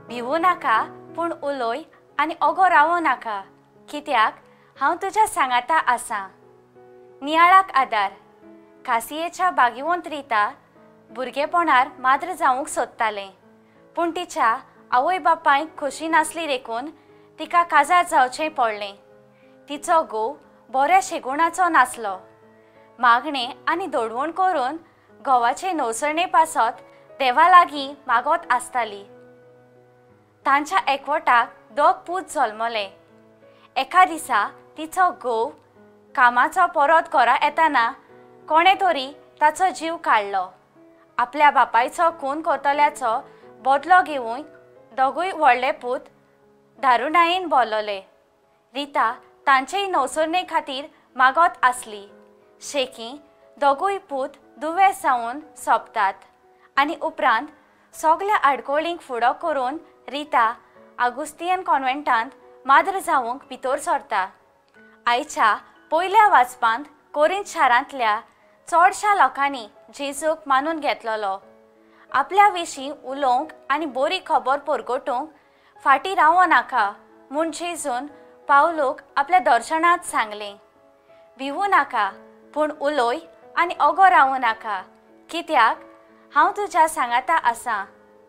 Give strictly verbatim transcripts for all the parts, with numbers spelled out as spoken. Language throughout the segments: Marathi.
भिवू नाका पूण उलोय आनी ओगो रावो नाका, कित्याक हांव तुज्या सांगाता आसां। नियाळाक आदार। कासियेच्या बागीवंत रिता भुरगेपणार माद्र जावंक सोदतालें, पूण तिच्या आवय बापायक खोशी नासली देखून तिका काजार जावचें पडलें। तिचो घोव बऱ्या शेगुणाचो नासलो। मागणें आनी दडवण करून घोवाचे नवसरणे पासत देवा लागीं मागोत आसताली। तांच्या एकवटाक दोग पूत जल्मले। एका दिसा तिचो घोव कामाचो परत घरा येताना कोणे तरी ताचो जीव काडलो। आपल्या बापायचो खून करतल्याचो बदलो घेवून दोगूय व्हडले पूत दारुणायेन बोलले। रिता तांचेय नवसरणे खातीर मागोत आसली। शेकी दोगूय पूत दुवेस जावन सोंपतात आनी उपरांत सगल्या आडकोळींक फुडो करून रिता आगुस्तियन कॉन्व्हेंटांत माद्र जावंक भितर सरता। आयच्या पयल्या वाचपांत कोरिंथ शारांतल्या चडशा लोकांनी जेजूक मानून घेतलोलो। आपल्या विशीं उलोवंक आनी बरी खबर परगटूंक फाटीं रावो नाका म्हूण जेजून पावलूक आपल्या दर्शनांत सांगलें। भिवू नाका पूण उलोय आनी ओगो रावूं नाका, कित्याक हांव तुज्या सांगाता आसां।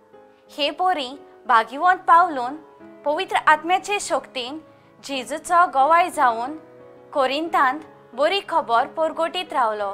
हे पोरी भागिवंत पावलून पवित्र आत्म्याचे शक्तीन जेजूचो गोवाय जावन कोरिंथांत बरी खबर परगटीत रावलो।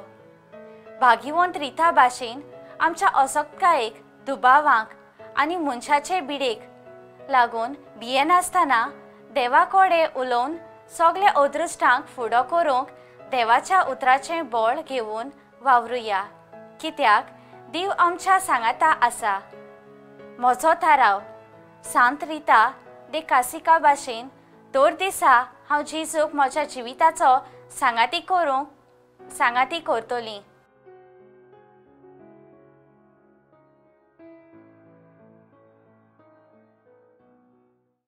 भागिवंत रिता भाशेन आमच्या असक्तायेक दुबावांक आनी मनशाचे बिडेक लागून भियेनासतना देवा कडेन उलोवन सगल्या अदृश्टांक फुडो करूंक देवाच्या उतराचें बळ घेवन वावरुया, कित्याक देव आमच्या सांगाता आसा। म्हजो थाराव। सांत रिता दे कासिका भाशेन दर दिसा हांव जेजूक म्हज्या जिविताचो सांगाती करूंक सांगाती करतलीं।